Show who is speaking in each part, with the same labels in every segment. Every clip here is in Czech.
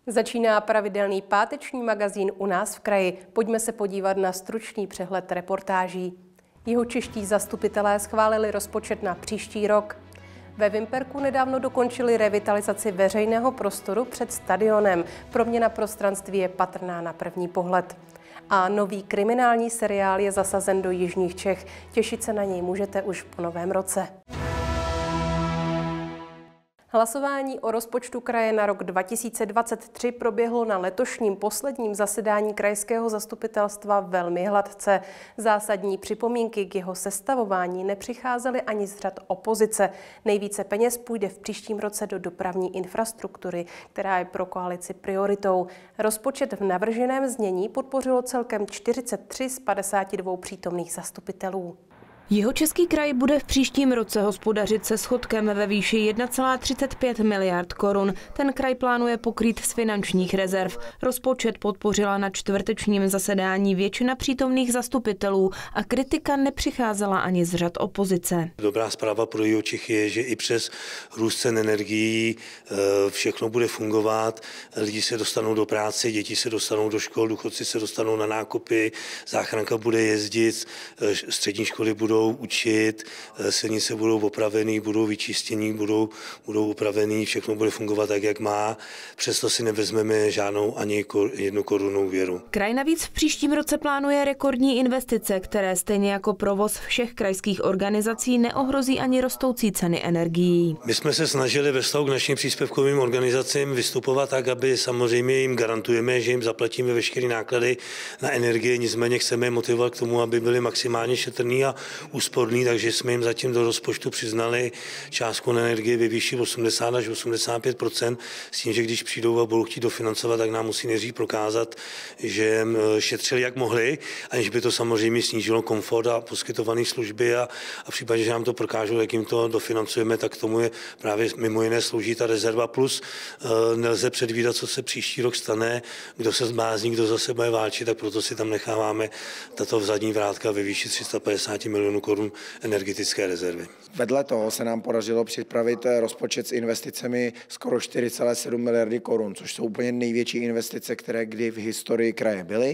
Speaker 1: Začíná pravidelný páteční magazín U nás v kraji. Pojďme se podívat na stručný přehled reportáží. Jihočeští zastupitelé schválili rozpočet na příští rok. Ve Vimperku nedávno dokončili revitalizaci veřejného prostoru před stadionem. Proměna prostranství je patrná na první pohled. A nový kriminální seriál je zasazen do jižních Čech. Těšit se na něj můžete už po novém roce. Hlasování o rozpočtu kraje na rok 2023 proběhlo na letošním posledním zasedání krajského zastupitelstva velmi hladce. Zásadní připomínky k jeho sestavování nepřicházely ani z řad opozice. Nejvíce peněz půjde v příštím roce do dopravní infrastruktury, která je pro koalici prioritou. Rozpočet v navrženém znění podpořilo celkem 43 z 52 přítomných zastupitelů.
Speaker 2: Jihočeský kraj bude v příštím roce hospodařit se schodkem ve výši 1,35 miliard korun. Ten kraj plánuje pokrýt z finančních rezerv. Rozpočet podpořila na čtvrtečním zasedání většina přítomných zastupitelů a kritika nepřicházela ani z řad opozice.
Speaker 3: Dobrá zpráva pro Jihočechy je, že i přes růst cen energií všechno bude fungovat. Lidi se dostanou do práce, děti se dostanou do škol, důchodci se dostanou na nákupy, záchranka bude jezdit, střední školy budou učit, silnice budou opravený, budou vyčištění, budou upravený, všechno bude fungovat tak, jak má. Přesto si nevezmeme žádnou ani 1 korunu úvěru.
Speaker 2: Kraj navíc v příštím roce plánuje rekordní investice, které stejně jako provoz všech krajských organizací neohrozí ani rostoucí ceny energií.
Speaker 3: My jsme se snažili ve vztahu k našim příspěvkovým organizacím vystupovat tak, aby samozřejmě jim garantujeme, že jim zaplatíme veškeré náklady na energie, nicméně chceme je motivovat k tomu, aby byli maximálně šetrní a úsporný, takže jsme jim zatím do rozpočtu přiznali částku na energie ve výši 80 až 85%, s tím, že když přijdou a budou chtít dofinancovat, tak nám musí nejdřív prokázat, že šetřili jak mohli, aniž by to samozřejmě snížilo komfort a poskytované služby a v případě, že nám to prokážou, jak jim to dofinancujeme, tak k tomu je právě mimo jiné slouží ta rezerva plus. Nelze předvídat, co se příští rok stane, kdo se zblázní, kdo zase bude válčit, tak proto si tam necháváme tato zadní vrátka ve výši 350 milionů korun energetické rezervy.
Speaker 4: Vedle toho se nám podařilo připravit rozpočet s investicemi skoro 4,7 miliardy korun, což jsou úplně největší investice, které kdy v historii kraje byly.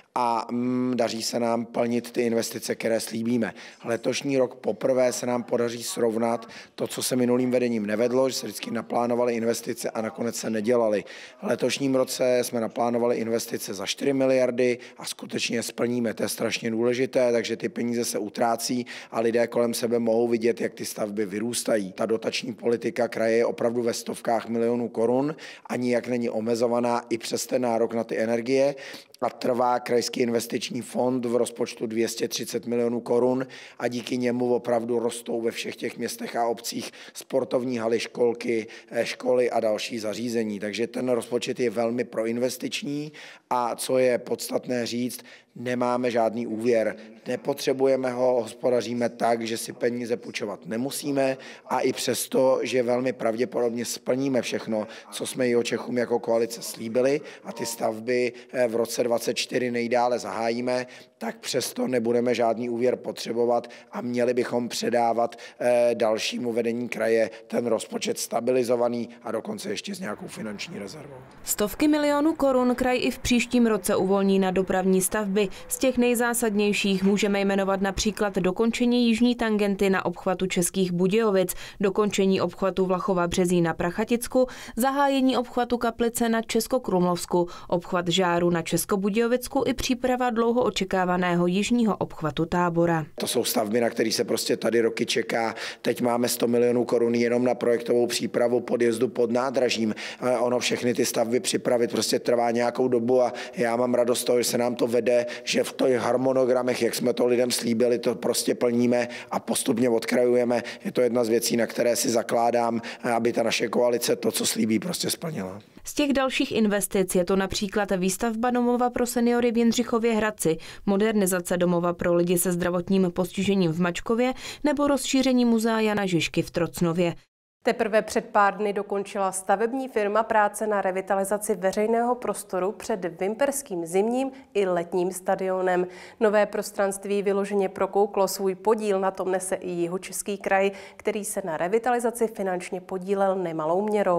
Speaker 4: A daří se nám plnit ty investice, které slíbíme. Letošní rok poprvé se nám podaří srovnat to, co se minulým vedením nevedlo, že se vždycky naplánovaly investice a nakonec se nedělaly. V letošním roce jsme naplánovali investice za 4 miliardy a skutečně splníme. To je strašně důležité, takže ty peníze se utrácí a lidé kolem sebe mohou vidět, jak ty stavby vyrůstají. Ta dotační politika kraje je opravdu ve stovkách milionů korun a nijak není omezovaná i přes ten nárok na ty energie. A trvá krajský investiční fond v rozpočtu 230 milionů korun a díky němu opravdu rostou ve všech těch městech a obcích sportovní haly, školky, školy a další zařízení. Takže ten rozpočet je velmi proinvestiční a co je podstatné říct, nemáme žádný úvěr, nepotřebujeme ho, hospodaříme tak, že si peníze půjčovat nemusíme a i přesto, že velmi pravděpodobně splníme všechno, co jsme Jihočechům jako koalice slíbili a ty stavby v roce 2024 nejdále zahájíme, tak přesto nebudeme žádný úvěr potřebovat a měli bychom předávat dalšímu vedení kraje ten rozpočet stabilizovaný a dokonce ještě s nějakou finanční rezervou.
Speaker 2: Stovky milionů korun kraj i v příštím roce uvolní na dopravní stavby. Z těch nejzásadnějších můžeme jmenovat například dokončení jižní tangenty na obchvatu Českých Budějovic, dokončení obchvatu Vlachova Březí na Prachaticku, zahájení obchvatu Kaplice na Českokrumlovsku, obchvat Žáru na Českobudějovicku i příprava dlouho očekávaného jižního obchvatu Tábora.
Speaker 4: To jsou stavby, na které se prostě tady roky čeká. Teď máme 100 milionů korun jenom na projektovou přípravu podjezdu pod nádražím. Ono všechny ty stavby připravit prostě trvá nějakou dobu a já mám radost toho, že se nám to vede, že v těch harmonogramech, jak jsme to lidem slíbili, to prostě plníme a postupně odkrajujeme. Je to jedna z věcí, na které si zakládám, aby ta naše koalice to, co slíbí, prostě splnila.
Speaker 2: Z těch dalších investic je to například výstavba domova pro seniory v Jindřichově Hradci, modernizace domova pro lidi se zdravotním postižením v Mačkově nebo rozšíření muzea Jana Žižky v Trocnově.
Speaker 1: Teprve před pár dny dokončila stavební firma práce na revitalizaci veřejného prostoru před Vimperským zimním i letním stadionem. Nové prostranství vyloženě prokouklo, svůj podíl na tom nese i Jihočeský kraj, který se na revitalizaci finančně podílel nemalou měrou.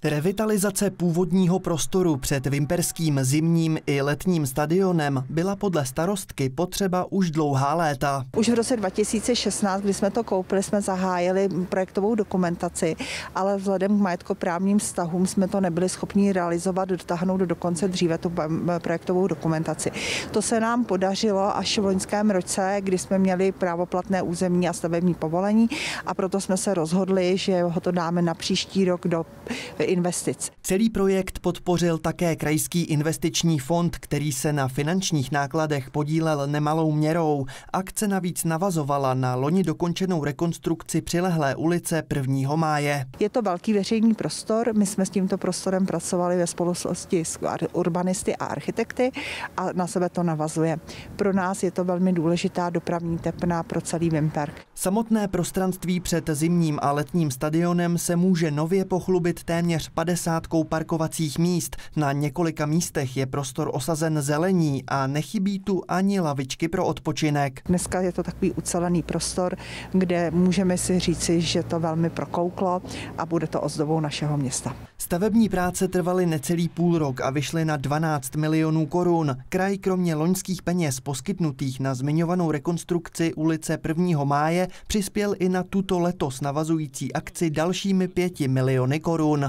Speaker 5: Revitalizace původního prostoru před Vimperským zimním i letním stadionem byla podle starostky potřeba už dlouhá léta.
Speaker 6: Už v roce 2016, kdy jsme to koupili, jsme zahájili projektovou dokumentaci, ale vzhledem k majetkoprávním vztahům jsme to nebyli schopni realizovat, dotáhnout do konce dříve tu projektovou dokumentaci. To se nám podařilo až v loňském roce, kdy jsme měli právoplatné územní a stavební povolení, a proto jsme se rozhodli, že ho to dáme na příští rok do investic.
Speaker 5: Celý projekt podpořil také Krajský investiční fond, který se na finančních nákladech podílel nemalou měrou. Akce navíc navazovala na loni dokončenou rekonstrukci přilehlé ulice 1. máje.
Speaker 6: Je to velký veřejný prostor, my jsme s tímto prostorem pracovali ve spolupráci s urbanisty a architekty a na sebe to navazuje. Pro nás je to velmi důležitá dopravní tepna pro celý Vimperk.
Speaker 5: Samotné prostranství před zimním a letním stadionem se může nově pochlubit téměř 50 parkovacích míst. Na několika místech je prostor osazen zelení a nechybí tu ani lavičky pro odpočinek.
Speaker 6: Dneska je to takový ucelený prostor, kde můžeme si říci, že to velmi prokouklo a bude to ozdobou našeho města.
Speaker 5: Stavební práce trvaly necelý půl rok a vyšly na 12 milionů korun. Kraj kromě loňských peněz poskytnutých na zmiňovanou rekonstrukci ulice 1. máje přispěl i na tuto letos navazující akci dalšími 5 miliony korun.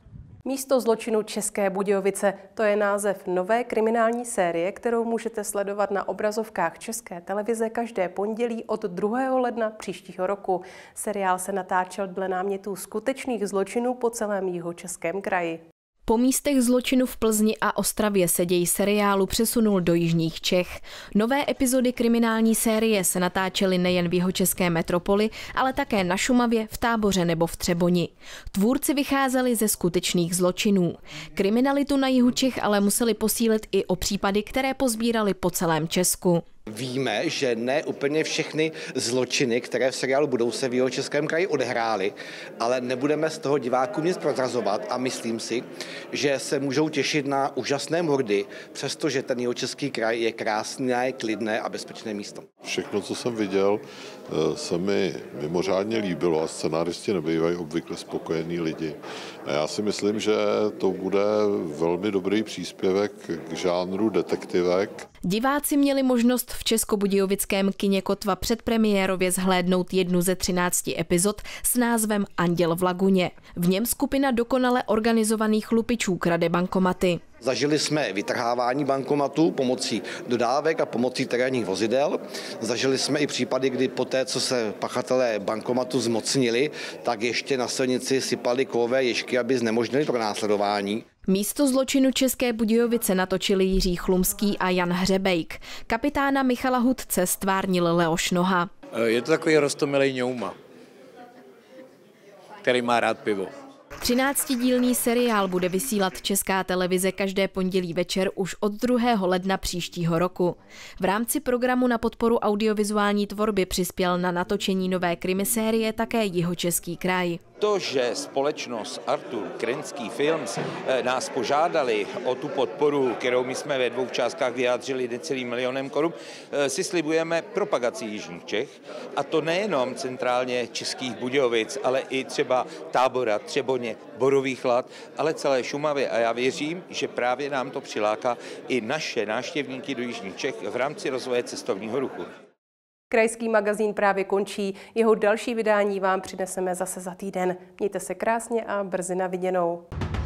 Speaker 1: Místo zločinu České Budějovice, to je název nové kriminální série, kterou můžete sledovat na obrazovkách České televize každé pondělí od 2. ledna příštího roku. Seriál se natáčel dle námětů skutečných zločinů po celém Jihočeském kraji.
Speaker 2: Po místech zločinu v Plzni a Ostravě se děj seriálu přesunul do jižních Čech. Nové epizody kriminální série se natáčely nejen v jihočeské metropoli, ale také na Šumavě, v Táboře nebo v Třeboni. Tvůrci vycházeli ze skutečných zločinů. Kriminalitu na jihu Čech ale museli posílit i o případy, které pozbírali po celém Česku.
Speaker 7: Víme, že ne úplně všechny zločiny, které v seriálu budou, se v Jihočeském kraji odehrály, ale nebudeme z toho divákům nic prozrazovat a myslím si, že se můžou těšit na úžasné mordy, přestože ten Jihočeský kraj je krásné, klidné a bezpečné místo.
Speaker 8: Všechno, co jsem viděl, se mi mimořádně líbilo a scenáristi nebývají obvykle spokojení lidi. A já si myslím, že to bude velmi dobrý příspěvek k žánru detektivek.
Speaker 2: Diváci měli možnost v českobudějovickém kině Kotva předpremiérově zhlédnout jednu ze 13 epizod s názvem Anděl v laguně. V něm skupina dokonale organizovaných lupičů krade bankomaty.
Speaker 7: Zažili jsme vytrhávání bankomatů pomocí dodávek a pomocí terénních vozidel. Zažili jsme i případy, kdy poté, co se pachatelé bankomatu zmocnili, tak ještě na silnici sypali kovové ježky, aby znemožnili pronásledování.
Speaker 2: Místo zločinu České Budějovice natočili Jiří Chlumský a Jan Hřebejk. Kapitána Michala Hudce stvárnil Leoš Noha.
Speaker 9: Je to takový roztomilej ňouma, který má rád pivo.
Speaker 2: 13dílný seriál bude vysílat Česká televize každé pondělí večer už od 2. ledna příštího roku. V rámci programu na podporu audiovizuální tvorby přispěl na natočení nové krimisérie také Jihočeský kraj.
Speaker 10: To, že společnost Artur Krenský Films nás požádali o tu podporu, kterou my jsme ve 2 částkách vyjádřili necelým milionem korun, si slibujeme propagaci jižních Čech, a to nejenom centrálně Českých Budějovic, ale i třeba Tábora, Třeboně, Borových Lat, ale celé Šumavy. A já věřím, že právě nám to přiláká i naše návštěvníky do jižních Čech v rámci rozvoje cestovního ruchu.
Speaker 1: Krajský magazín právě končí. Jeho další vydání vám přineseme zase za týden. Mějte se krásně a brzy na viděnou.